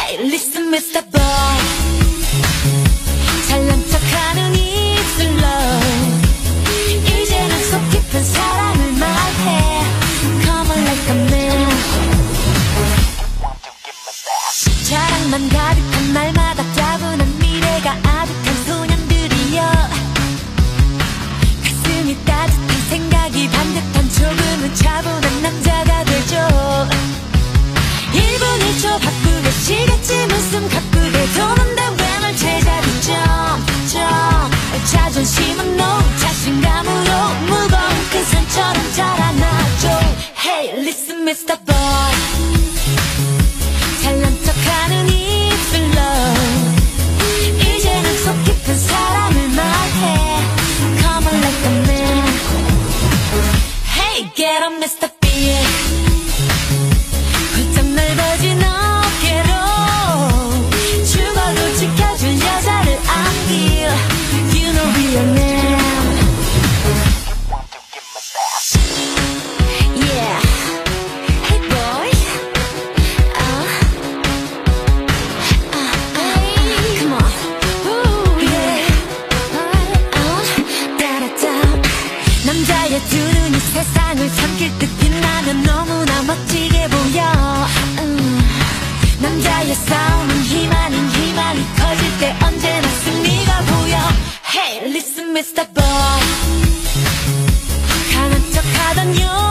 Hey, listen, Mr. Boy. 잘난 척하는 입술로 이제는 속 깊은 사랑을 말해. Come on like a man. 자랑만 가득한 날마다 따분한 미래가 아득한 소년들이여. 가슴이 따뜻한 생각이 반듯한 조금은 차분한 남자가 되죠. 1분 1초 바쁘겠지 무슨 가쁘게 도는데 왜 널 제자리 점 자존심은 no 자신감으로 무거운 큰 산처럼 자라나죠. Hey, listen, Mr. Boy. 잘난 척하는 입술로 이제는 속 깊은 사랑을 말해. Come on like a man. Hey, get up, Mr. B. 훌쩍 넓어진 어깨로 죽어도 지켜줄 여자를 안길. You know real man. Yeah. Hey boy. Come on. Ooh, yeah. 따라따. 남자의 두 눈이 세상을 삼킬 듯 빛나면 너무나 멋지게 보여. 남자의 싸움은 힘 아닌 희망이 커질 때 언제나 승리가 보여. Hey, listen, Mr. Boy. 강한 척하던 요